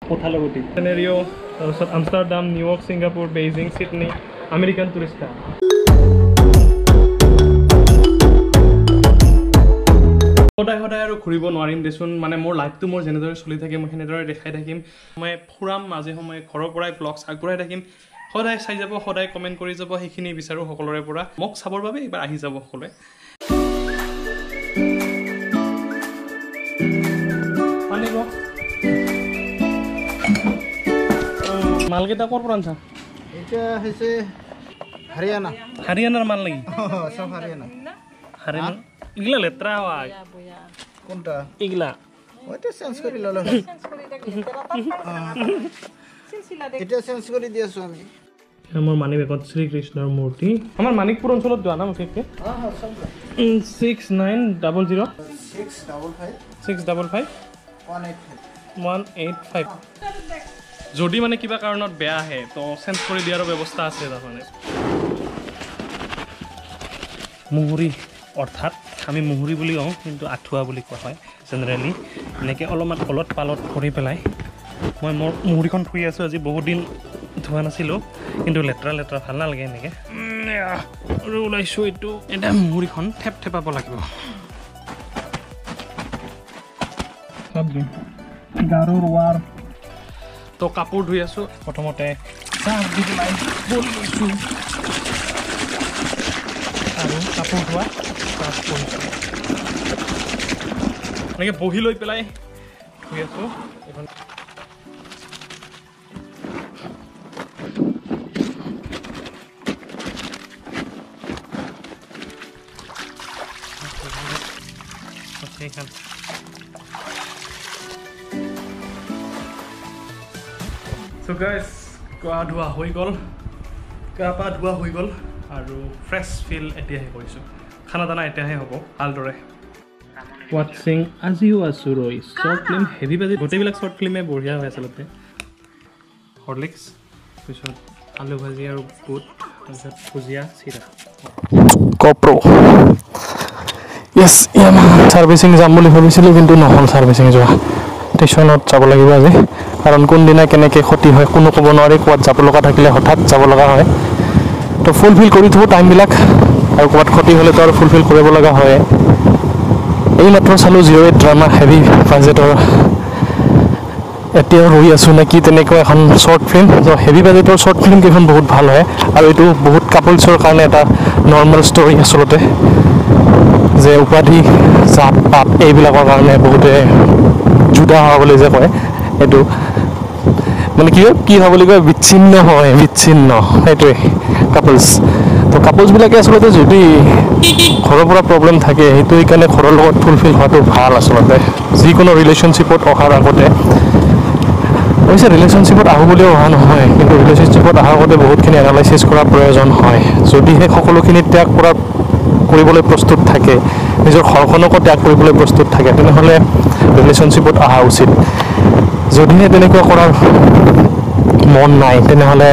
কোঠালগুটি চিনেৰিঅ তাৰপিছত Amsterdam New York Singapore Beijing Sydney American tourist সদায় সদায় আৰু ঘূৰিব নোৱাৰিম দেচোন মানে মোৰ লাইফটো মোৰ যেনেদৰে চলি থাকে মই সেনেদৰে দেখাই থাকিম মই ফুৰাম মাজে সময়ে ঘৰৰ পৰাই ব্লগছ আগবঢ়াই থাকিম সদায় চাই যাব সদায় কমেণ্ট কৰি যাব সেইখিনি বিচাৰোঁ সকলোৰে পৰা মোক চাবৰ বাবে এইবাৰ আহি যাব সকলোৱে মালকেইটা ক'ৰ পৰা আনছা এটা হৈছে হাৰিয়ানা হাৰিয়ানাৰ মাল নেকি সব হাৰিয়ানা হাৰিয়ানা ইগলা লেত্ৰা হয় কোনটা ইগলা ওইটা চেঞ্জ কৰি ললো এটা চেঞ্জ কৰি দিছো আমি আমাৰ মানি বেগত শ্ৰীকৃষ্ণৰ মূৰ্তি আমাৰ মানিকপুৰ অঞ্চলত যোৱা না মুখেকে 6900 655 185 যদি মানে কিবা কাৰণত বেয়া আহে তো চেঞ্জ কৰি দিয়াৰ ব্যৱস্থা আছে তাৰমানে মুহুৰি অৰ্থাৎ আমি মুহুৰি বুলি কওঁ কিন্তু আঠুৱা বুলি কোৱা হয় জেনেৰেলি এনেকৈ অলপমান অলপ পালত কৰি পেলাই মই মোৰ মুহুৰিখন ধুই আছোঁ আজি বহুত দিন ধোৱা নাছিলোঁ কিন্তু লেতেৰা লেতেৰা ভাল নালাগে এনেকৈ আৰু ওলাইছোঁ এইটো এটা মুহুৰিখন থেপ থেপাব লাগিব গাৰুৰ ৱাৰ তো কাপোৰ ধুই আছোঁ প্ৰথমতে চাহ দি পেলাই বল লৈছোঁ আৰু কাপোৰ ধোৱা ষ্টাৰ্ট কৰিছোঁ এনেকৈ বহি লৈ পেলাই ধুই আছোঁ এইখন সেইখন So guys, গা ধোৱা হৈ গ'ল গা পা ধোৱা হৈ গ'ল আৰু ফ্ৰেছ ফিল এতিয়াহে কৰিছোঁ খানা দানা এতিয়াহে হ'ব ভালদৰে ৱাটছিং আজিও আছোঁ ৰৈ শ্বৰ্ট ফিল্ম হেভি বাজি গোটেইবিলাক শ্বৰ্ট ফিল্মে বঢ়িয়া হৈ আচলতে হৰলিক্স তাৰপিছত আলু ভাজি আৰু বুট তাৰপিছত ভুজিয়া চিৰা GoPro য়েছ ছাৰ্ভিচিং যাম বুলি ভাবিছিলোঁ কিন্তু নহ'ল ছাৰ্ভিচিং যোৱা ষ্টেচনত যাব লাগিব আজি কাৰণ কোনদিনা কেনেকৈ ক্ষতি হয় কোনো ক'ব নোৱাৰি ক'ৰবাত যাব লগা থাকিলে হঠাৎ যাব লগা হয় তো ফুলফিল কৰি থওঁ টাইমবিলাক আৰু ক'ৰবাত ক্ষতি হ'লেতো আৰু ফুলফিল কৰিব লগা হয় এইমাত্ৰ চালোঁ 08 ড্ৰামা হেভি বাজেটৰ এতিয়াও ৰৈ আছোঁ নে কি তেনেকুৱা এখন শ্বৰ্ট ফিল্ম তো হেভি বাজেটৰ শ্বৰ্ট ফিল্মকেইখন বহুত ভাল হয় আৰু এইটো বহুত কাপলছৰ কাৰণে এটা নৰ্মেল ষ্টৰি আচলতে যে উপাধি জাত পাত এইবিলাকৰ কাৰণে বহুতে জুদা হোৱা বুলি যে কয় এইটো মানে কি হয় বুলি কয় বিচ্ছিন্ন হয় বিচ্ছিন্ন সেইটোৱে কাপলছ তো কাপলছবিলাকে আচলতে যদি ঘৰৰ পৰা প্ৰব্লেম থাকে সেইটো সেইকাৰণে ঘৰৰ লগত ফুলফিল হোৱাটো ভাল আচলতে যিকোনো ৰিলেশ্যনশ্বিপত অহাৰ আগতে অৱশ্যে ৰিলেশ্যনশ্বিপত আহোঁ বুলিও অহা নহয় কিন্তু ৰিলেশ্যনশ্বিপত অহাৰ আগতে বহুতখিনি এনালাইচিছ কৰাৰ প্ৰয়োজন হয় যদিহে সকলোখিনি ত্যাগ কৰিবলৈ প্ৰস্তুত থাকে নিজৰ ঘৰখনকো ত্যাগ কৰিবলৈ প্ৰস্তুত থাকে তেনেহ'লে ৰিলেশ্যনশ্বিপত অহা উচিত যদিহে তেনেকুৱা কৰাৰ মন নাই তেনেহ'লে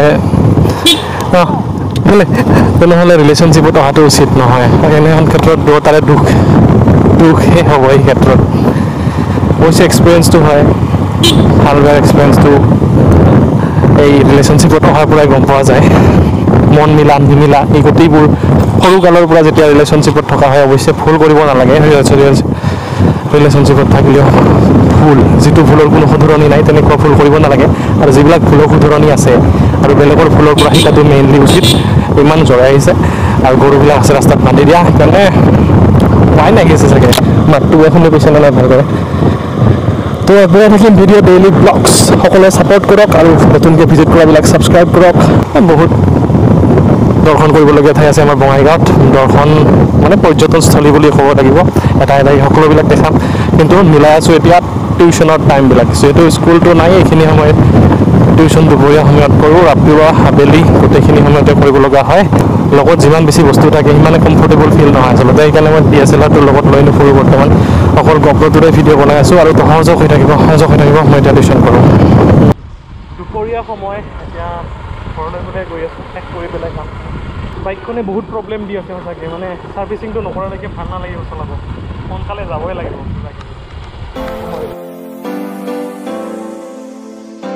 ৰিলেশ্যনশ্বিপত অহাটো উচিত নহয় এনেখন ক্ষেত্ৰত দুয়োটাৰে দুখহে হ'ব এই ক্ষেত্ৰত অৱশ্যে এক্সপিৰিয়েঞ্চটো হয় ভাল বেয়া এক্সপিৰিয়েঞ্চটো এই ৰিলেশ্যনশ্বিপত অহাৰ পৰাই গম পোৱা যায় মন মিলা নিমিলা এই গোটেইবোৰ সৰুকালৰ পৰা যেতিয়া ৰিলেশ্যনশ্বিপত থকা হয় অৱশ্যে ভুল কৰিব নালাগে ৰিলেশ্যনশ্বিপত থাকিলেও ভুল যিটো ভুলৰ কোনো শুধৰণি নাই তেনেকুৱা ভুল কৰিব নালাগে আৰু যিবিলাক ভুলৰ শুধৰণি আছে আৰু বেলেগৰ ভুলৰ পৰা শিকাটো মেইনলি উচিত ইমান জৰাই আহিছে আৰু গৰুবিলাক আছে ৰাস্তাত বান্ধি দিয়া সেইকাৰণে পাই নাগিছে চাগে মাতটো শুনি কৈছে নে নাই ভালদৰে তো আগবঢ়াই থাকিম ভিডিঅ' ডেইলি ব্লগছ সকলোৱে ছাপোৰ্ট কৰক আৰু নতুনকৈ ভিজিট কৰাবিলাক ছাবস্ক্ৰাইব কৰক বহুত দৰ্শন কৰিবলগীয়া ঠাই আছে আমাৰ বঙাইগাঁৱত দৰ্শন মানে পৰ্যটনস্থলী বুলি ক'ব লাগিব এটা সকলোবিলাক দেখাম কিন্তু মিলাই আছোঁ এতিয়া টিউশ্যনৰ টাইমবিলাক যিহেতু স্কুলটো নাই এইখিনি সময়ত টিউশ্যন দুপৰীয়া সময়ত কৰোঁ ৰাতিপুৱা আবেলি গোটেইখিনি সময়তে কৰিব লগা হয় লগত যিমান বেছি বস্তু থাকে সিমানে কমফৰ্টেবল ফিল নহয় আচলতে সেইকাৰণে মই DSLRটোৰ লগত লৈ নুফুৰোঁ বৰ্তমান অকল GoProটোৰে ভিডিঅ' বনাই আছোঁ আৰু সহযোগ হৈ থাকিব মই এতিয়া টিউশ্যন কৰোঁ দুপৰীয়া সময় এতিয়া ঘৰলৈ গৈ আছোঁ শেষ কৰি পেলাই কাম বাইকখনে বহুত প্ৰব্লেম দি আছে সঁচাকৈ মানে ছাৰ্ভিচিংটো নকৰালৈকে ভাল নালাগিব চলাব সোনকালে যাবই লাগিব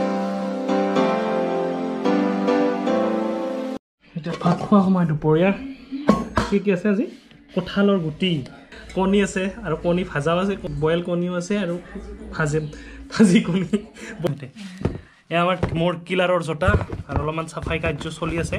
ভাত খোৱা সময় দুপৰীয়া কি আছে আজি কঁঠালৰ গুটি কণী আছে আৰু কণী ভাজাও আছে বইল কণীও আছে আৰু ভাজি কণী এয়া আমাৰ মোৰ কিলাৰৰ জোতা আৰু অলপমান চাফাই কাৰ্য চলি আছে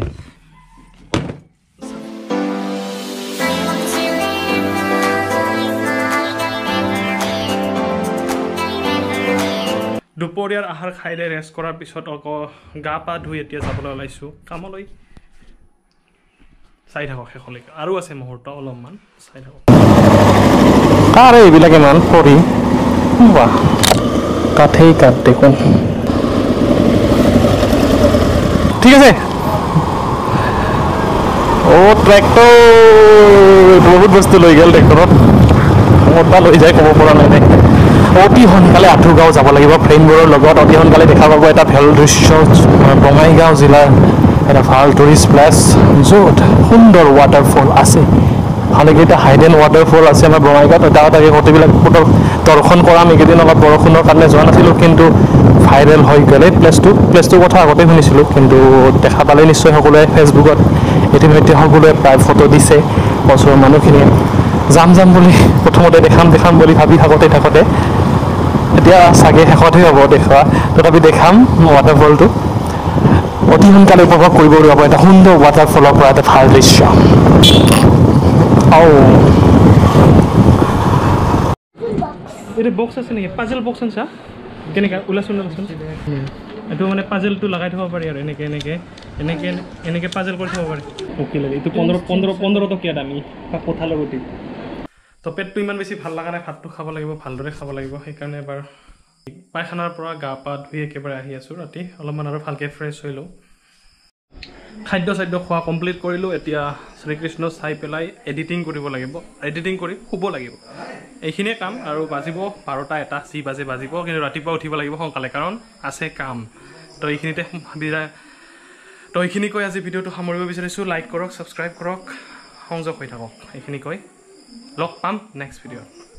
দুপৰীয়াৰ আহাৰ খাইলে ৰেষ্ট কৰাৰ পিছত আকৌ গা পা ধুই এতিয়া যাবলৈ ওলাইছোঁ কামলৈ চাই থাকক শেষলৈকে আৰু আছে মুহূৰ্ত অলপমান চাই থাকক আৰে এইবিলাক ইমান পৰি বাহ কাঠেই কাঠ দেখোন ঠিক আছে ট্ৰেক্টৰ বহুত বস্তু লৈ গ'ল ট্ৰেক্টৰত ক'ৰবাত লৈ যায় ক'ব পৰা নাই অতি সোনকালে আঁঠুগাঁও যাব লাগিব ফ্ৰেণ্ডবোৰৰ লগত অতি সোনকালে দেখা পাব এটা ভাল দৃশ্য বঙাইগাঁও জিলাৰ এটা ভাল টুৰিষ্ট প্লেচ য'ত সুন্দৰ ৱাটাৰফল আছে ভালেকেইটা হাইডেন ৱাটাৰফল আছে আমাৰ বঙাইগাঁৱত তাকে গোটেইবিলাক ফটো দৰ্শন কৰা আমি এইকেইদিন অলপ বৰষুণৰ কাৰণে যোৱা নাছিলোঁ কিন্তু ভাইৰেল হৈ গ'লে প্লেচটোৰ কথা আগতে শুনিছিলোঁ কিন্তু দেখা পালে নিশ্চয় সকলোৱে ফেচবুকত ইতিমধ্যে সকলোৱে প্ৰায় ফটো দিছে ওচৰৰ মানুহখিনিয়ে যাম বুলি প্ৰথমতে দেখাম বুলি ভাবি থাকোঁতে এতিয়া চাগে শেষতহে হ'ব দেখুওৱা তথাপি দেখাম ৱাটাৰফলটো অতি সোনকালে উপভোগ কৰিব পাৰিব এটা সুন্দৰ ৱাটাৰফলৰ পৰা এটা ভাল দৃশ্য এইটো বক্স আছে নেকি পাজেল বক্স আনছা কেনেকৈ ওলাচোন এইটো মানে পাজেলটো লগাই থ'ব পাৰি আৰু এনেকৈ পাজেল কৰি থ'ব পাৰি অ'কে লাগে এইটো 15 টকীয়া দামী কঁঠালৰ গুটি তো পেটটো ইমান বেছি ভাল লগা নাই ভাতটো খাব লাগিব ভালদৰে খাব লাগিব সেইকাৰণে এবাৰ পায়খানাৰ পৰা গা পা ধুই একেবাৰে আহি আছোঁ ৰাতি অলপমান আৰু ভালকৈ ফ্ৰেছ হৈ লওঁ খাদ্য খোৱা কমপ্লিট কৰিলোঁ এতিয়া শ্ৰীকৃষ্ণ চাই পেলাই এডিটিং কৰিব লাগিব এডিটিং কৰি শুব লাগিব এইখিনিয়ে কাম আৰু বাজিব 12টা 1টা যি বাজিব কিন্তু ৰাতিপুৱা উঠিব লাগিব সোনকালে কাৰণ আছে কাম তো এইখিনিতে তো এইখিনি কৈ আজি ভিডিঅ'টো সামৰিব বিচাৰিছোঁ লাইক কৰক ছাবস্ক্ৰাইব কৰক সংযোগ হৈ থাকক এইখিনি কৈ লগ পাম নেক্সট ভিডিঅ'ত